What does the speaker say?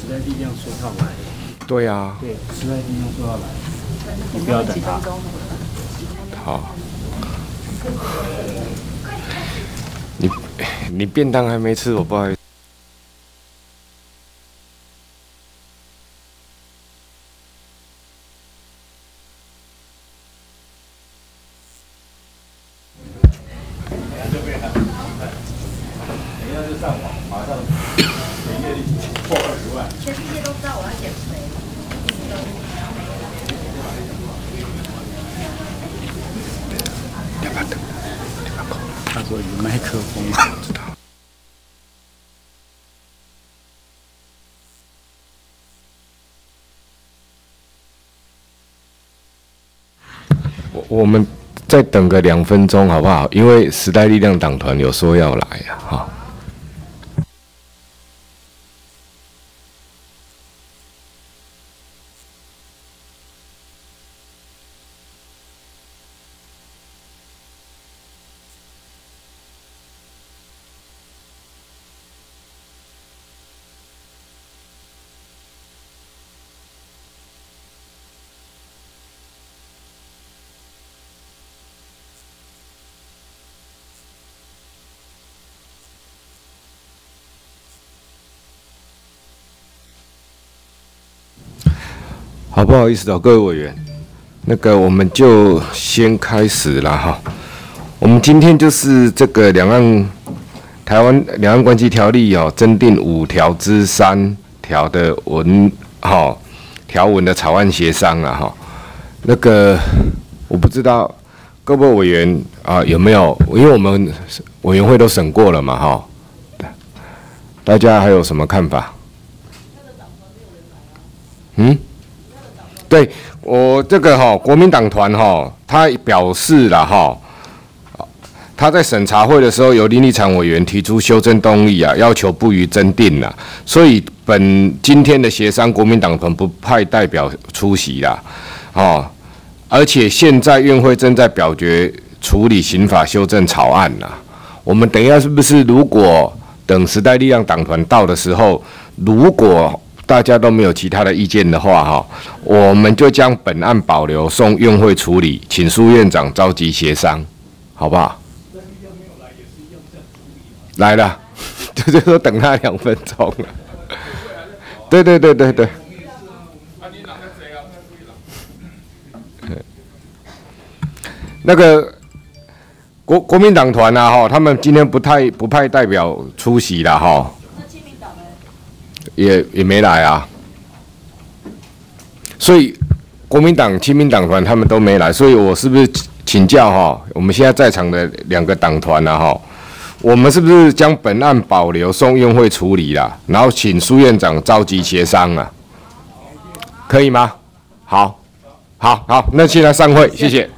时代力量说要来。 对啊。 对，时代力量说要来，你不要等他。 好。你便当还没吃，我不好意思。 上网，马上每月破20万。全世界都知道我要减肥。 他说有麦克风，不知道。 我们再等个2分钟好不好？因为时代力量党团有说要来啊，哈。好，不好意思哦，各位委员，那个我们就先开始了哈。我们今天就是这个台湾两岸关系条例哦，增订5条之3条的条文的草案协商了哈。那个我不知道各位委员啊有没有，因为我们委员会都审过了嘛哈，大家还有什么看法？对我这个国民党团他表示了他在审查会的时候，由林立场委员提出修正动议啊，要求不予增订啦，所以今天的协商，国民党团不派代表出席啦，而且现在院会正在表决处理刑法修正草案啦，我们等一下是不是如果等时代力量党团到的时候，如果大家都没有其他的意见的话，我们就将本案保留送院会处理，请苏院长召集协商，好不好？来了，就是说等他2分钟了。对。那个国民党团啊，他们今天不派代表出席了哈。也没来啊，所以国民党、亲民党团他们都没来，所以我是不是请教我们现在在场的2个党团啊我们是不是将本案保留送院会处理啦，然后请苏院长召集协商啊，可以吗？好，那现在散会，谢谢。